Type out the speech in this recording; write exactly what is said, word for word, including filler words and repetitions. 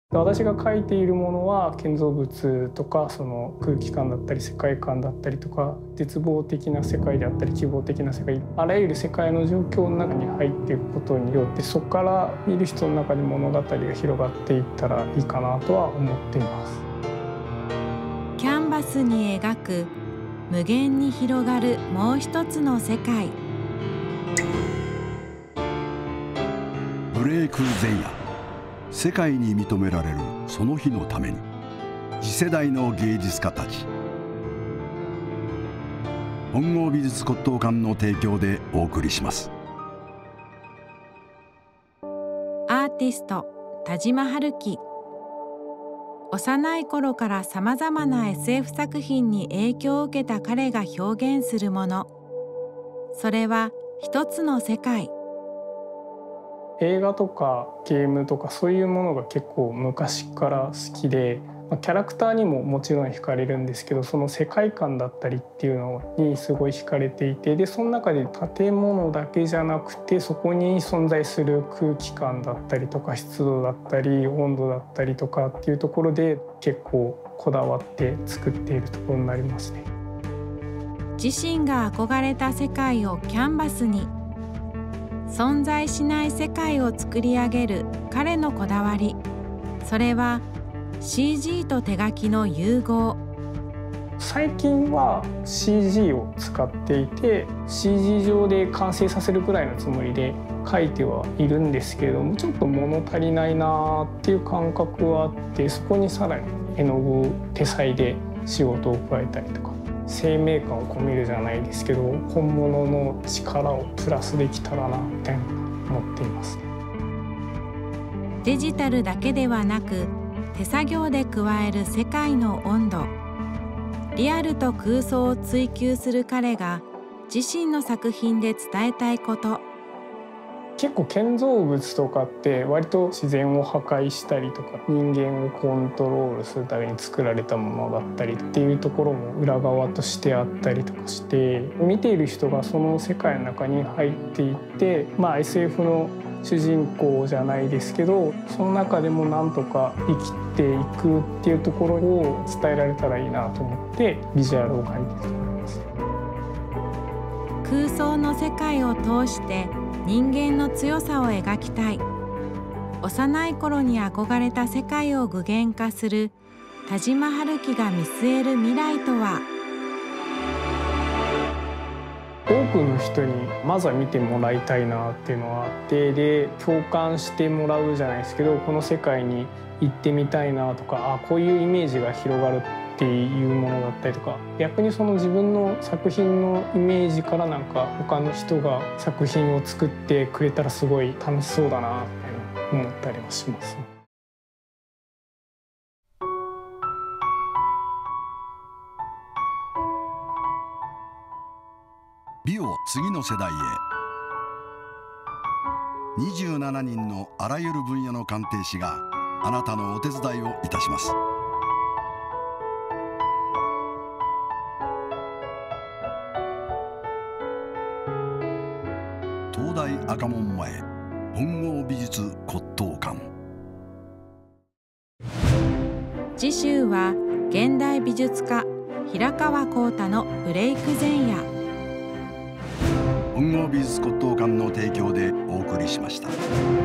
私が描いているものは建造物とかその空気感だったり世界観だったりとか絶望的な世界であったり希望的な世界、あらゆる世界の状況の中に入っていくことによってそこから見る人の中で物語が広がっていったらいいかなとは思っています。 キャンバスに描く無限に広がるもう一つの世界。 ブレイク前夜、世界に認められるその日のために次世代の芸術家たち。本郷美術骨董館の提供でお送りします。 アーティスト田島春樹。幼い頃からさまざまな エスエフ 作品に影響を受けた彼が表現するもの、それは一つの世界。 映画とかゲームとかそういうものが結構昔から好きで、キャラクターにももちろん惹かれるんですけど、その世界観だったりっていうのにすごい惹かれていて、でその中で建物だけじゃなくてそこに存在する空気感だったりとか湿度だったり温度だったりとかっていうところで結構こだわって作っているところになりますね。 自身が憧れた世界をキャンバスに、存在しない世界を作り上げる彼のこだわり、それは シージー と手書きの融合。 最近は シージー を使っていて シージー 上で完成させるくらいのつもりで書いてはいるんですけれども、ちょっと物足りないなっていう感覚はあって、そこにさらに絵の具手裁で仕事を加えたりとか、生命感を込めるじゃないですけど本物の力をプラスできたらなって思っています。 デジタルだけではなく手作業で加える世界の温度、リアルと空想を追求する彼が自身の作品で伝えたいこと。 結構建造物とかって割と自然を破壊したりとか人間をコントロールするために作られたものだったりっていうところも裏側としてあったりとかして、見ている人がその世界の中に入っていって、まあ エスエフ の主人公じゃないですけど、その中でもなんとか生きていくっていうところを伝えられたらいいなと思ってビジュアルを描いていると思います。 空想の世界を通して人間の強さを描きたい。幼い頃に憧れた世界を具現化する田島春樹が見据える未来とは。 多くの人にまずは見てもらいたいなっていうのはあって、で共感してもらうじゃないですけど、この世界に行ってみたいなとか、あこういうイメージが広がるっていうものだったりとか、逆にその自分の作品のイメージからなんか他の人が作品を作ってくれたらすごい楽しそうだなって思ったりはします。 美を次の世代へ。にじゅうななにんのあらゆる分野の鑑定士があなたのお手伝いをいたします。東大赤門前本郷美術骨董館。 次週は現代美術家平川幸太のブレイク前夜。 本郷美術骨董館の提供でお送りしました。